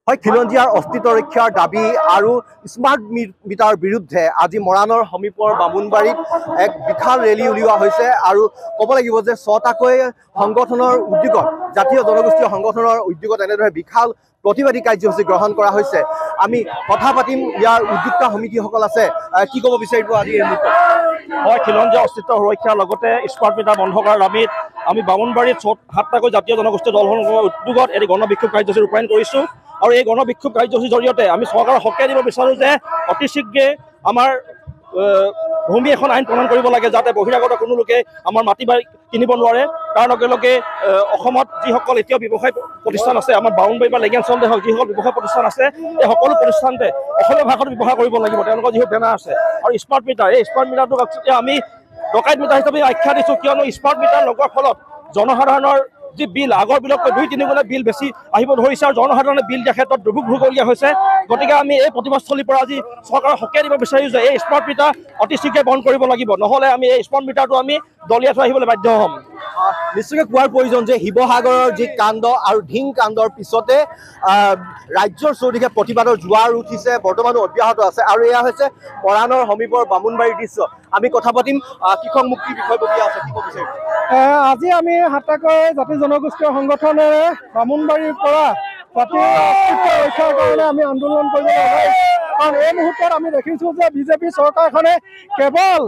হয় খিলঞ্জীয়াৰ অস্তিত্ব ৰক্ষাৰ দাবী আৰু স্মাৰ্ট মিটাৰ বিৰুদ্ধে আজি মৰাণৰ সমীপৰ বামুণবাৰীত এক বিশাল ৰেলী উলিওৱা হৈছে আৰু ক'ব লাগিব যে ৬টাকৈ সংগঠনৰ উদ্যোগত জাতীয় জনগোষ্ঠীয় সংগঠনৰ উদ্যোগত এনেদৰে বিশাল প্ৰতিবাদী কাৰ্যসূচী গ্ৰহণ কৰা হৈছে। আমি কথা পাতিম, ইয়াৰ উদ্যোক্তা সমিতিসকল আছে, কি ক'ব বিচাৰিব আজি এই মুহূৰ্তত? হয়, খিলঞ্জীয়া অস্তিত্ব সুৰক্ষাৰ লগতে স্মাৰ্ট মিটাৰ বন্ধ কৰাৰ দাবীত আমি বামুণবাৰীত ৭টাকৈ জাতীয় জনগোষ্ঠীয় দলসমূহৰ উদ্যোগত এটি গণবিক্ষোভ কাৰ্যসূচী ৰূপায়ণ কৰিছোঁ আৰু এই গণবিক্ষোভ কাৰ্যসূচীৰ জৰিয়তে আমি চৰকাৰক সকীয়াই দিব বিচাৰোঁ যে অতি শীঘ্ৰে আমাৰ ভূমি এখন আইন প্ৰণয়ন কৰিব লাগে, যাতে বহিৰাগত কোনো লোকে আমাৰ মাটি বাৰী কিনিব নোৱাৰে। তাৰ লগে লগে অসমত যিসকল এতিয়া ব্যৱসায় প্ৰতিষ্ঠান আছে, আমাৰ বামুণবাৰী বা লেগেন অঞ্চলতে হওক যিসকল ব্যৱসায় প্ৰতিষ্ঠান আছে, এই সকলো প্ৰতিষ্ঠানতে অসমীয়া ভাষাটো ব্যৱহাৰ কৰিব লাগিব। তেওঁলোকৰ যিবোৰ বেনাৰ আছে আৰু স্মাৰ্ট মিটাৰ, এই স্মাৰ্ট মিটাৰটোক আমি ডকাইত মিটাৰ হিচাপে আখ্যা দিছোঁ, কিয়নো স্মাৰ্ট মিটাৰ লগোৱাৰ ফলত জনসাধাৰণৰ যি বিল আগৰ বিলতকৈ ২-৩ গুণে বিল বেছি আহিব ধৰিছে আৰু জনসাধাৰণে বিল দিয়াৰ ক্ষেত্ৰত দুৰ্ভোগ ভুগিবলগীয়া হৈছে। গতিকে আমি এই প্ৰতিবাদস্থলীৰ পৰা আজি চৰকাৰক সকীয়াই দিব বিচাৰিছোঁ যে এই স্মাৰ্ট মিটাৰ অতি শীঘ্ৰে বন্ধ কৰিব লাগিব, নহ'লে আমি এই স্মাৰ্ট মিটাৰটো আমি দলিয়াই থৈ আহিবলৈ বাধ্য হ'ম। নিশ্চয়কৈ কোৱাৰ প্ৰয়োজন যে শিৱসাগৰৰ যি কাণ্ড আৰু ধিং কাণ্ডৰ পিছতে ৰাজ্যৰ চৌদিশে প্ৰতিবাদৰ জোৱাৰ উঠিছে, বৰ্তমানো অব্যাহত আছে আৰু এয়া হৈছে মৰাণৰ সমীপৰ বামুণবাৰীৰ দৃশ্য। আমি কথা পাতিম, কৃষক মুক্তিৰ বিষয়ববীয়া আছে, কি ক'ব বিচাৰিম? আজি আমি ৭টাকৈ জাতি জনগোষ্ঠীয় সংগঠনেৰে বামুণবাৰীৰ পৰা জাতীয় অস্তিত্ব ৰক্ষাৰ কাৰণে আমি আন্দোলন কৰিব লাগে। কাৰণ এই মুহূৰ্তত আমি দেখিছোঁ যে বিজেপি চৰকাৰখনে কেৱল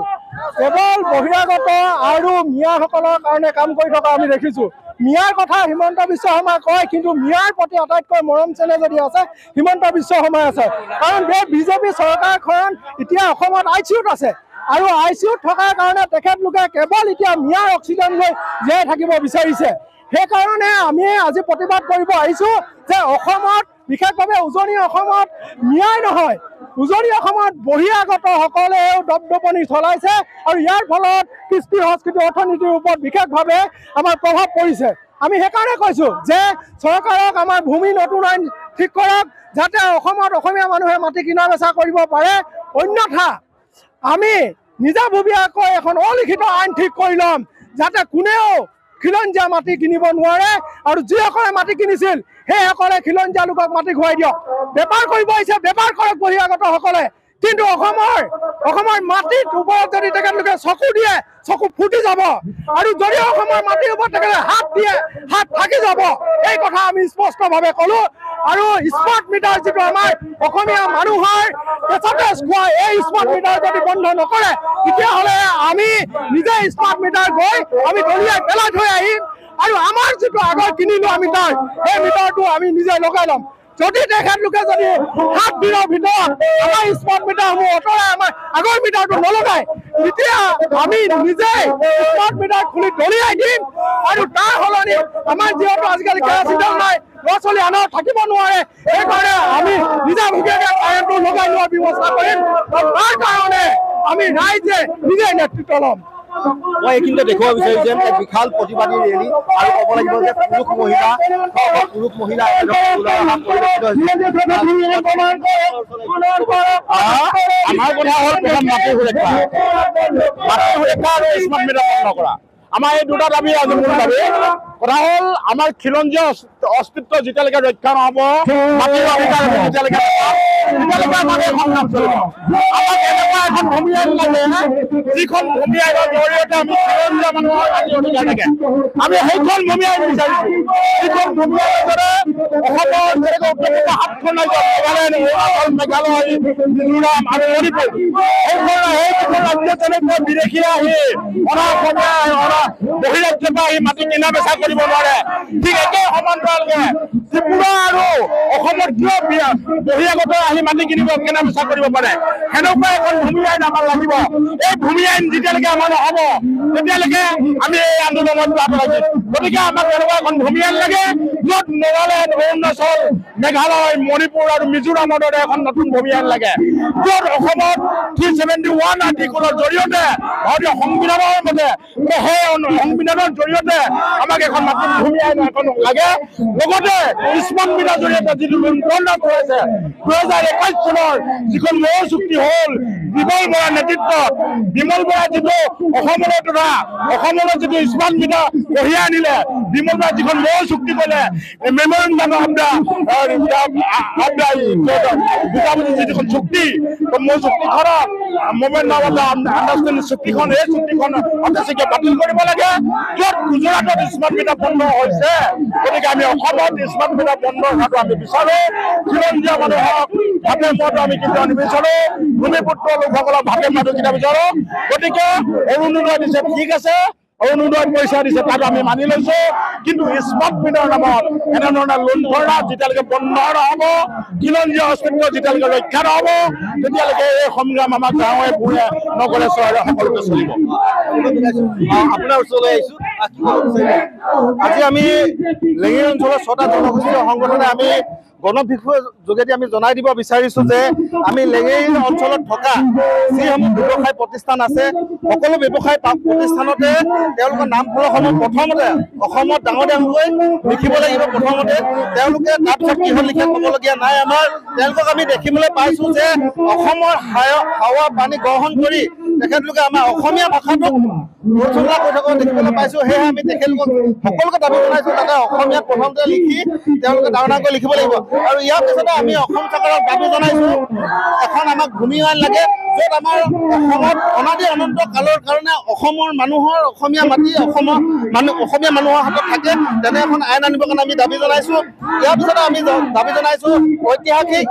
বহিৰাগত আৰু মিয়াসকলৰ কাৰণে কাম কৰি থকা আমি দেখিছোঁ। মিয়াৰ কথা হিমন্ত বিশ্ব শৰ্মাই কয়, কিন্তু মিয়াৰ প্ৰতি আটাইতকৈ মৰম চেনেহ যদি আছে হিমন্ত বিশ্ব শৰ্মাই আছে। কাৰণ এই বিজেপি চৰকাৰখন এতিয়া অসমত ICUত আছে আৰু ICUত থকাৰ কাৰণে তেখেতলোকে কেৱল এতিয়া মিয়াৰ অক্সিজেন লৈ জীয়াই থাকিব বিচাৰিছে। সেইকাৰণে আমি আজি প্ৰতিবাদ কৰিব আহিছোঁ যে অসমত, বিশেষভাৱে উজনি অসমত মিয়াই নহয়, উজনি অসমত বহিৰাগতসকলেও দপদপনি চলাইছে আৰু ইয়াৰ ফলত কৃষ্টি সংস্কৃতি অৰ্থনীতিৰ ওপৰত বিশেষভাৱে আমাৰ প্ৰভাৱ পৰিছে। আমি সেইকাৰণে কৈছোঁ যে চৰকাৰক আমাৰ ভূমি নতুন আইন ঠিক কৰক, যাতে অসমত অসমীয়া মানুহে মাটি কিনা বেচা কৰিব পাৰে। অন্যথা আমি নিজাববীয়াকৈ এখন অলিখিত আইন ঠিক কৰি ল'ম, যাতে কোনেও খিলঞ্জীয়া মাটি কিনিব নোৱাৰে আৰু যিসকলে মাটি কিনিছিল সেইসকলে খিলঞ্জীয়া লোকক মাটি ঘূৰাই দিয়ক। বেপাৰ কৰিব আহিছে, বেপাৰ কৰক বহিৰাগতসকলে, কিন্তু অসমৰ মাটিৰ ওপৰত যদি তেখেতলোকে চকু দিয়ে, চকু ফুটি যাব আৰু যদি অসমৰ মাটিৰ ওপৰত তেখেতে হাত দিয়ে, হাত থাকি যাব। এই কথা আমি স্পষ্টভাৱে ক'লোঁ। আৰু স্মাৰ্ট মিটাৰ যিটো আমাৰ অসমীয়া মানুহৰ পেচাতেজ খোৱা, এই স্মাৰ্ট মিটাৰ যদি বন্ধ নকৰে তেতিয়াহ'লে আমি নিজে স্মাৰ্ট মিটাৰ গৈ আমি দলিয়াই পেলাই থৈ আহিম আৰু আমাৰ যিটো আগৰ কিনিলোঁ মিটাৰ, সেই মিটাৰটো আমি নিজে লগাই ল'ম। যদি তেখেতলোকে যদি 7 দিনৰ ভিতৰত আমাৰ স্মাৰ্ট মিটাৰসমূহ আঁতৰাই আমাৰ আগৰ মিটাৰটো নলগায়, তেতিয়া আমি নিজে স্মাৰ্ট মিটাৰ খুলি দলিয়াই দিম। আৰু তাৰ সলনি আমাৰ যিহেতু আজিকালি কেৰাচিন নাই, ল'ৰা-ছোৱালী আনৰ থাকিব নোৱাৰে, সেইকাৰণে আমি নিজাববীয়াকৈ কাৰেণ্টটো লগাই লোৱাৰ ব্যৱস্থা কৰিম আৰু তাৰ কাৰণে আমি ৰাইজে নিজে নেতৃত্ব ল'ম। মই এইখিনিতে দেখুৱাব বিচাৰিছোঁ যে এক বিশাল প্ৰতিবাদী ৰেলী আৰু ক'ব লাগিব যে পুৰুষ মহিলা আমাৰ কথা হ'ল প্ৰথম মাটি সুৰক্ষা আৰু স্মাৰ্ট মিটাৰ বন্ধ কৰা। আমাৰ এই দুটা দাবী আজি মূল দাবী। কথা হ'ল আমাৰ খিলঞ্জীয়া অস্তিত্ব যেতিয়ালৈকে ৰক্ষা নহ'ব, মাটিৰ অধিকাৰ যেতিয়ালৈকে আমাৰ এখন কাম চলিব। আমাক এনেকুৱা এখন ভূমি আইন লাগে, যিখন ভূমি আইনৰ জৰিয়তে আমি খিলঞ্জীয়া মানুহৰ মাটিৰ অধিকাৰ থাকে। আমি সেইখন ভূমি আইন বিচাৰিছোঁ, যিখন ভূমি আইনৰ দৰে অসমৰ যেনেকৈ উত্তৰ 7খন ৰাজ্য মেঘালয়, মিজোৰাম আৰু মণিপুৰ, সেইখন ৰাজ্য তেনেকৈ বিদেশী আহি বহিৰাজ্যৰ পৰা আহি মাটি কিনা বেচা কৰিব নোৱাৰে। ঠিক একে সমান্তৰালকে ত্ৰিপুৰা আৰু অসমত কিয় বহিৰাগত আহি মাটি কিনিব, কিনা বেচা কৰিব পাৰে? সেনেকুৱা এখন ভূমি আইন আমাৰ লাগিব। এই ভূমি আইন যেতিয়ালৈকে আমাৰ নহ'ব তেতিয়ালৈকে আমি এই আন্দোলনত যাব লাগিব। গতিকে আমাক এনেকুৱা এখন ভূমি আইন লাগে, য'ত নাগালেণ্ড, অৰুণাচল, মেঘালয়, মণিপুৰ আৰু মিজোৰামৰ দৰে এখন নতুন ভূমি আইন লাগে, য'ত অসমত 371 আৰ্টিকলৰ জৰিয়তে ভাৰতীয় সংবিধানৰ মতে সেই সংবিধানৰ জৰিয়তে আমাক এখন নতুন ভূমি আইন এখন লাগে। লগতে স্মাৰ্ট মিটাৰ জৰিয়তে যিটো বন্ধ কৰিছে 2021 চনৰ যিখন মৌ চুক্তি হ'ল বিমল বৰাৰ নেতৃত্বত, বিমল বৰাই যিটো অসমলৈ তথা অসমলৈ যিটো স্মাৰ্ট মিটাৰ কঢ়িয়াই আনিলে, বিমল বৰাই যিখন মৌ চুক্তি কৰিলে, মেমোরেন্ডাম অফ দ্য যিখন চুক্তি মোৰ চুক্তিখনত মেমোৰেন্ডাম অফ দ্য আণ্ডাৰষ্টেণ্ডিং চুক্তিখন এই চুক্তিখন অতিশীঘ্ৰে বাতিল কৰিব লাগে য'ত গুজৰাটত স্মাৰ্ট মিটাৰ বন্ধ হৈছে গতিকে আমি অসমত স্মাৰ্ট মিটাৰ বন্ধ হোৱাটো আমি বিচাৰোঁ খিলঞ্জীয়া মানুহক ভাৱে মত আমি কেতিয়াও নিবিচাৰোঁ ভূমিপুত্ৰ লোকসকলক ভাৱে মতো কেতিয়া বিচাৰোঁ গতিকে অৰুণোদয় দিছে ঠিক আছে অৰুণোদয় পইচা দিছে তাত আমি মানি লৈছোঁ কিন্তু স্মাৰ্ট মিটাৰ নামত এনেধৰণে লুণ্ঠনা যেতিয়ালৈকে বন্ধ নহ'ব খিলঞ্জীয়া অস্তিত্ব যেতিয়ালৈকে ৰক্ষা নহ'ব তেতিয়ালৈকে এই সংগ্ৰাম আমাৰ গাঁৱে ভূঞে নগৰে চহৰে সকলোতে চলিব আপোনাৰ ওচৰলৈ আহিছোঁ আজি আমি লেঙেৰী অঞ্চলৰ 6টা জনগোষ্ঠীয় সংগঠনে আমি গণবিষয়ৰ যোগেদি আমি জনাই দিব বিচাৰিছোঁ যে আমি লেঙেৰী অঞ্চলত থকা যিসমূহ ব্যৱসায় প্ৰতিষ্ঠান আছে সকলো ব্যৱসায় প্ৰতিষ্ঠানতে তেওঁলোকৰ নাম ফলকসমূহ প্ৰথমতে অসমত ডাঙৰ ডাঙৰকৈ লিখিব লাগিব প্ৰথমতে তেওঁলোকে তাৰপিছত কিহত লিখে ক'বলগীয়া নাই আমাৰ তেওঁলোকক আমি দেখিবলৈ পাইছোঁ যে অসমৰ হাৱা পানী গ্ৰহণ কৰি তেখেতলোকে আমাৰ অসমীয়া ভাষাটোক প্ৰচলন কৰি থকা দেখিবলৈ পাইছোঁ সেয়েহে আমি তেখেতলোকক সকলোকে দাবী জনাইছোঁ তাতে অসমীয়াত প্ৰথমতে লিখি তেওঁলোকে ডাঙৰ ডাঙৰকৈ লিখিব লাগিব আৰু ইয়াৰ পিছতে আমি অসম চৰকাৰক দাবী জনাইছোঁ এখন আমাক ভূমি আইন লাগে য'ত আমাৰ অসমত অনাদি অনন্ত কালৰ কাৰণে অসমৰ মানুহৰ অসমীয়া মাটি অসমীয়া মানুহৰ হাতত থাকে তেনে এখন আইন আনিবৰ কাৰণে আমি দাবী জনাইছোঁ ইয়াৰ পিছতে আমি দাবী জনাইছোঁ ঐতিহাসিক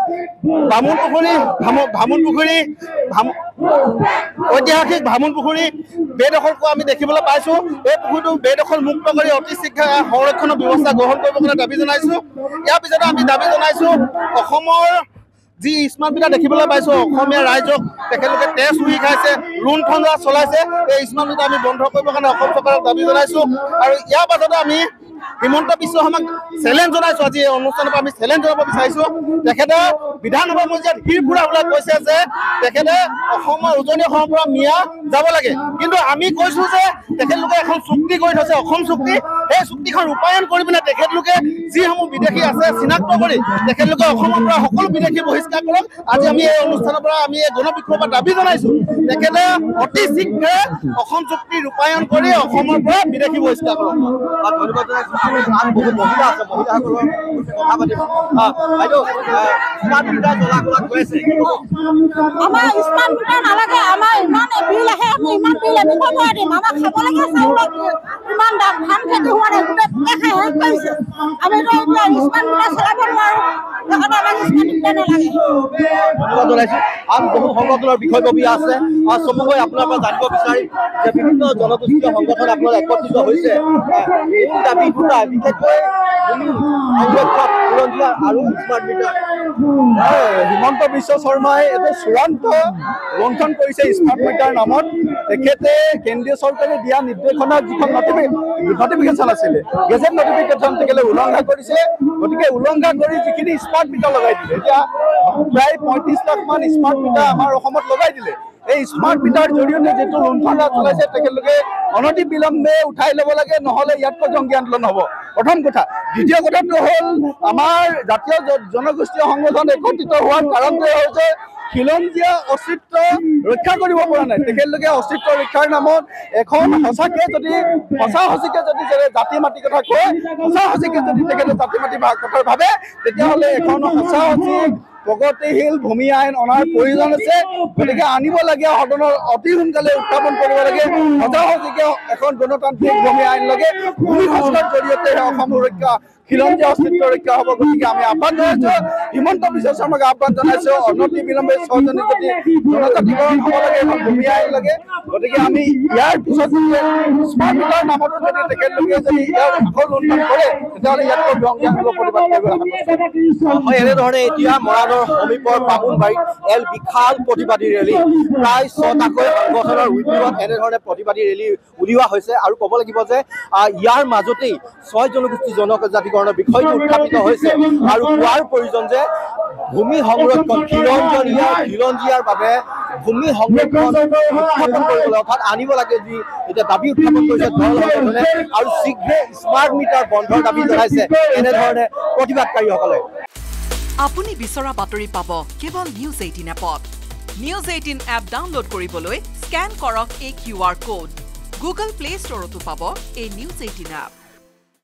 ভামুন পুখুৰী বেদখল কৰা আমি দেখিবলৈ পাইছোঁ এই পুখুৰীটো বেদখল মুক্ত কৰি অতি শীঘ্ৰে সংৰক্ষণৰ ব্যৱস্থা গ্ৰহণ কৰিবৰ কাৰণে দাবী জনাইছোঁ ইয়াৰ পিছতে আমি দাবী জনাইছোঁ অসমৰ যি স্মাৰ্ট মিটাৰ দেখিবলৈ পাইছোঁ অসমীয়া ৰাইজক তেখেতলোকে তেজ উৰি খাইছে লুণ্ঠন চলাইছে এই স্মাৰ্ট মিটাৰ আমি বন্ধ কৰিবৰ কাৰণে অসম চৰকাৰক দাবী জনাইছোঁ আৰু ইয়াৰ পাছতে আমি হিমন্ত বিশ্ব শৰ্মাক চেলেঞ্জ জনাইছোঁ আজি এই অনুষ্ঠানৰ পৰা আমি চেলেঞ্জ জনাব বিচাৰিছোঁ তেখেতে বিধানসভা মজিয়াত হিৰ ফুৰা ওলাই কৈছে যে তেখেতে অসমৰ উজনি অসমৰ পৰা মিয়া যাব লাগে কিন্তু আমি কৈছোঁ যে তেখেতলোকে এখন চুক্তি কৰি থৈছে অসম চুক্তি সেই চুক্তিখন ৰূপায়ণ কৰি পিনে তেখেতলোকে যিসমূহ বিদেশী আছে চিনাক্ত কৰি তেখেতলোকে অসমৰ পৰা সকলো বিদেশী বহিষ্কাৰ কৰক আজি আমি এই অনুষ্ঠানৰ পৰা আমি এই গণবিক্ষোভৰ দাবী জনাইছোঁ তেখেতে অতি শীঘ্ৰে অসম চুক্তি ৰূপায়ণ কৰি অসমৰ পৰা বিদেশী বহিষ্কাৰ কৰক ধন্যবাদ বহুত মহিলা আছে মহিলাসকলৰ কথা পাতিম বাইদেউ স্মাৰ্ট মিটাৰ জ্বলা গৈছে আমাৰ স্মাৰ্ট মিটাৰ নালাগে আমাৰ ইমান বিল আহে আমি ইমান বিল আমি ক'ব নোৱাৰিম আমাৰ খাব লাগে চাউলত ইমান দাম ধান খেতি হোৱা নাই গোটেই পোকে খাই শেষ কৰিছে আমিতো এতিয়া স্মাৰ্ট মিটাৰ চলাব নোৱাৰোঁ সেইকাৰণে আমাক স্মাৰ্ট মিটাৰ নালাগে ধন্যবাদ জনাইছোঁ আন বহু সংগঠনৰ বিষয়ববী আছে আৰু চমুকৈ আপোনাৰ পৰা জানিব বিচাৰিম যে বিভিন্ন জনগোষ্ঠীয় সংগঠন আপোনাৰ একত্ৰিত হৈছে এই দাবী দুটা বিশেষকৈ সংৰক্ষণ খিলঞ্জীয়া আৰু স্মাৰ্ট মিটাৰ হিমন্ত বিশ্ব শৰ্মাই এটা চূড়ান্ত লংঘন কৰিছে স্মাৰ্ট মিটাৰ নামত তেখেতে কেন্দ্ৰীয় চৰকাৰে দিয়া নিৰ্দেশনাত যিখন নটিফিকেশ্যন আছিলে গেজেট নটিফিকেশ্যন তেখেতে উলংঘা কৰিছে গতিকে উলংঘা কৰি যিখিনি স্মাৰ্ট মিটাৰ লগাই দিলে এতিয়া প্ৰায় 35 লাখ মান স্মাৰ্ট মিটাৰ আমাৰ অসমত লগাই দিলে এই স্মাৰ্ট মিটাৰ জৰিয়তে যিটো লুণ্ঠনা চলাইছে তেখেতলোকে অনতি বিলম্বে উঠাই ল'ব লাগে নহ'লে ইয়াতকৈ জংগী আন্দোলন হ'ব প্ৰথম কথা দ্বিতীয় কথাটো হ'ল আমাৰ জাতীয় জনগোষ্ঠীয় সংগঠন একত্ৰিত হোৱাৰ কাৰণটোৱে হৈছে খিলঞ্জীয়া অস্তিত্ব ৰক্ষা কৰিব পৰা নাই তেখেতলোকে অস্তিত্ব ৰক্ষাৰ নামত এখন সঁচাকৈ যদি জাতি মাটি কথা কয় সঁচাকৈ যদি তেখেতে জাতি মাটি কথা ভাবে তেতিয়াহ'লে এখন সঁচা প্ৰগতিশীল ভূমি আইন অনাৰ প্ৰয়োজন আছে গতিকে আনিব লাগে সদনৰ অতি সোনকালে উত্থাপন কৰিব লাগে সঁচাকৈ এখন গণতান্ত্ৰিক ভূমি আইন লাগে ভূমি সংস্কাৰৰ জৰিয়তে অসম সুৰক্ষা খিলঞ্জীয়া অস্তিত্ব ৰক্ষা হ'ব গতিকে আমি আহ্বান জনাইছোঁ হিমন্ত বিশ্ব শৰ্মাক আহ্বান জনাইছোঁ অনতি বিলম্বে 6 জনী যদি জনজাতিকৰণ হ'ব লাগে এখন ভূমি আইন লাগে গতিকে আমি ইয়াৰ পিছত স্মাৰ্ট মিটাৰ নামতো যদি তেখেতলোকে যদি ইয়াৰ আকৌ লুণ্ঠন কৰে তেতিয়াহ'লে ইয়াতকৈ জংগী প্ৰতিবাদ কৰিব এনেধৰণে এতিয়া মৰাণৰ সমীপৰ বামুণবাৰীত বিশাল প্ৰতিবাদী ৰেলী প্ৰায় 6টাকৈ সংগঠনৰ উদ্যোগত এনেধৰণে প্ৰতিবাদী ৰেলী উলিওৱা হৈছে আৰু ক'ব লাগিব যে ইয়াৰ মাজতেই 6 জনগোষ্ঠী জনজাতিকৰণৰ বিষয়টো উত্থাপিত হৈছে আৰু কোৱাৰ প্ৰয়োজন যে ভূমি সংৰক্ষণ খিলঞ্জীয়াৰ বাবে ভূমি সংৰক্ষণ উত্থাপন কৰিবলৈ অৰ্থাৎ আনিব লাগে যি এতিয়া দাবী উত্থাপন কৰিছে দল সংগঠনে আৰু শীঘ্ৰে স্মাৰ্ট মিটাৰ বন্ধৰ দাবী জনাইছে এনেধৰণে প্ৰতিবাদকাৰীসকলে আপুনি বিচৰা বাতৰি পাব কেৱল নিউজ 18 এপত নিউজ 18 এপ ডাউনলোড কৰিবলৈ স্কেন কৰক এই QR কোড গুগল প্লে ষ্টৰতো পাব এই নিউজ 18 এপ